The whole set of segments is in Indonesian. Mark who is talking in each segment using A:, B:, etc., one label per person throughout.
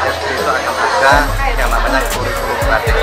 A: SD itu akan ada yang namanya kurikulum batik.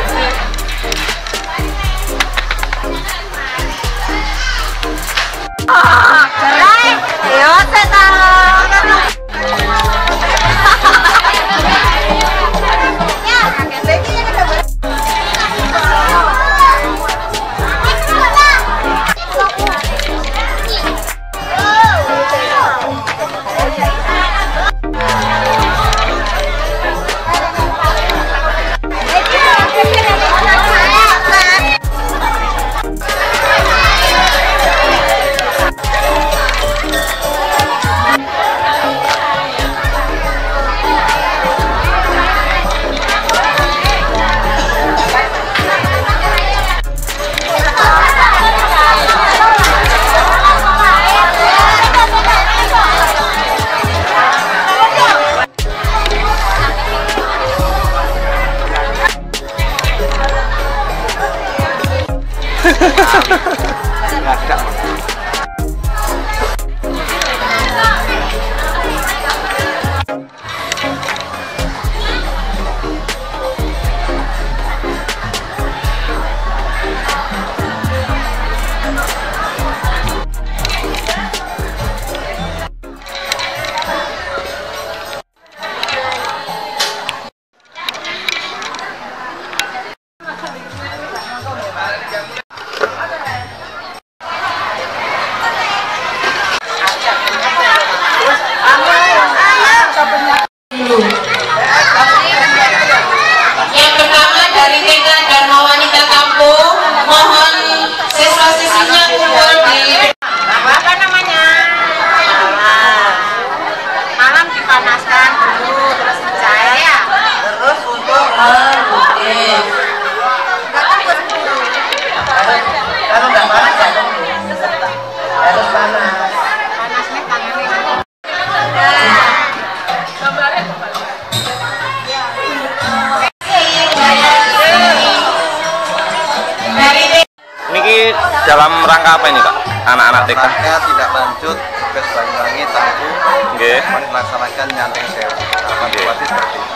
B: Ini dalam rangka apa ini Kak? Anak-anak TK?
A: Rangka tidak lanjut tugas Banyuwangi Tampu melaksanakan Nyanteng Sewu. Bupati seperti itu.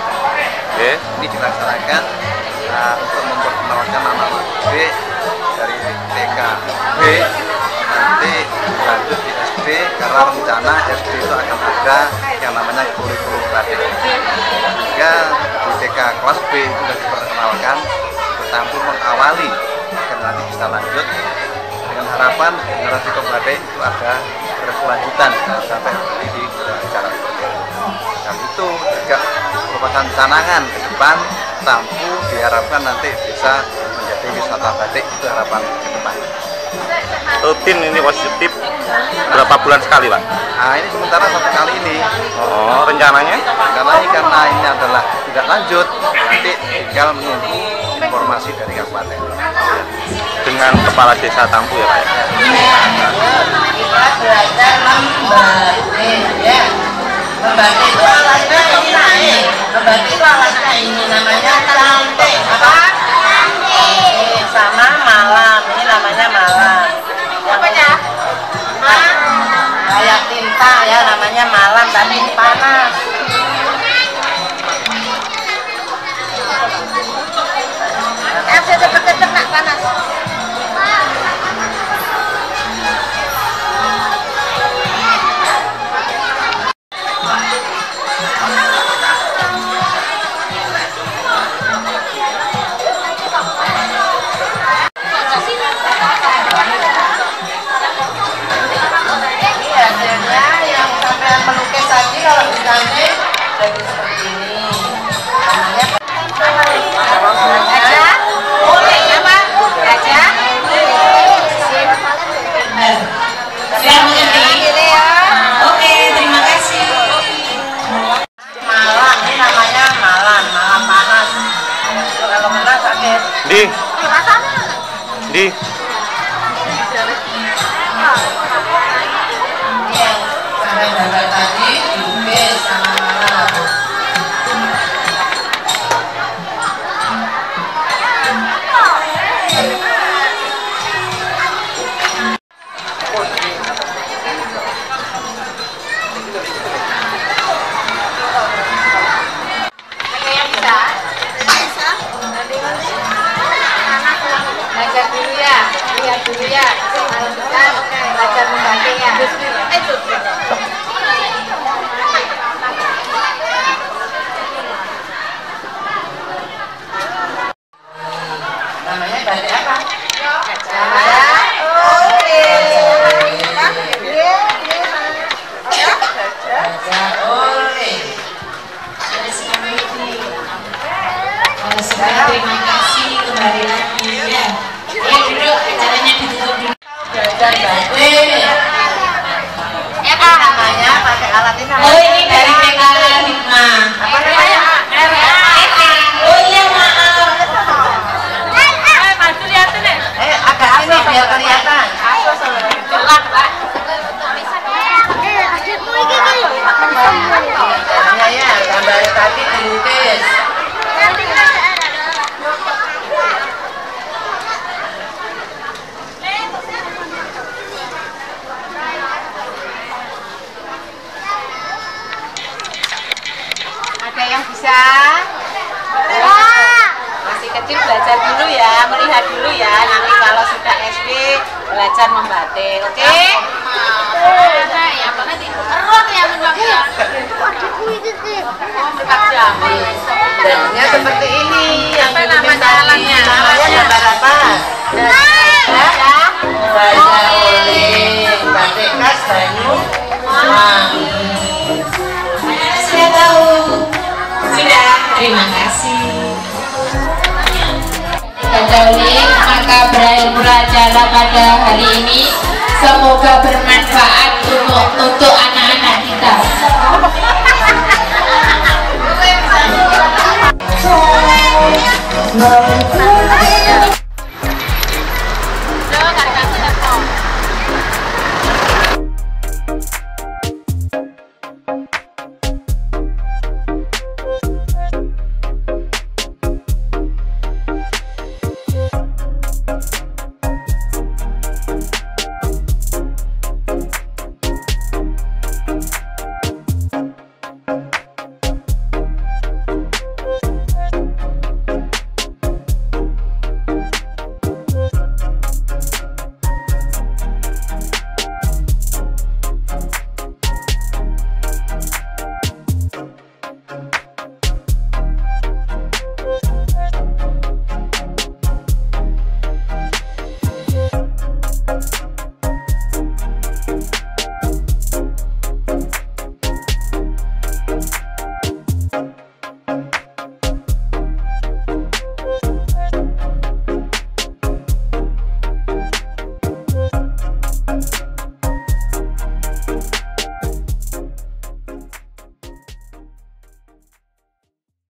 A: Ini dilaksanakan untuk memperkenalkan anak-anak B dari TK B nanti lanjut di SD, karena rencana SD itu akan ada yang namanya kurikulum batik. Sehingga di TK kelas B itu sudah diperkenalkan, Tampu mengawali agar nanti bisa lanjut dengan harapan generasi pembatik itu ada berkelanjutan sampai di acara seperti itu. Dan itu juga merupakan canangan ke depan. Tampu diharapkan nanti bisa menjadi wisata batik, itu harapan ke depan.
B: Rutin ini positif berapa bulan sekali Pak?
A: Nah ini sementara 1 kali ini.
B: Oh, rencananya?
A: Karena ini adalah tidak lanjut, nanti tinggal menunggu informasi dari kabupaten.
B: Dengan kepala desa Tampu ya Pak ya?
C: Kita belajar membatik ya. Membatik itu alatnya ini naik. Membatik itu alatnya ini namanya cantik. Apa? Cantik. Sama malam. Ini namanya malam. Apa ya? Kayak tinta ya, namanya malam tapi ini panas. Cepet-cepet nak panas. Ini hasilnya yang sampai melukis tadi kalau di
D: semua terima kasih kembali lagi ya. Duduk, acaranya ditutup dulu.
C: Belajar batik. Namanya pakai alat ini.
D: Oh, ini dari TK Hikmah.
C: Apa namanya?
D: Oh iya, maaf.
C: Agak sini biar kelihatan. Ya, gambar tadi dilukis.
E: Ada yang bisa? Masih kecil belajar dulu ya, melihat dulu ya. Nanti kalau sudah SD belajar membatik, oke?
C: Bentuknya seperti ini. Yang namanya alatnya. Namanya gambar apa? Wajah oleh batik khas Banyuwangi.
D: Saya tahu. Sudah, terima kasih. Katolik, maka berakhir acara pada hari ini. Semoga bermanfaat untuk anak-anak kita.
C: Nah,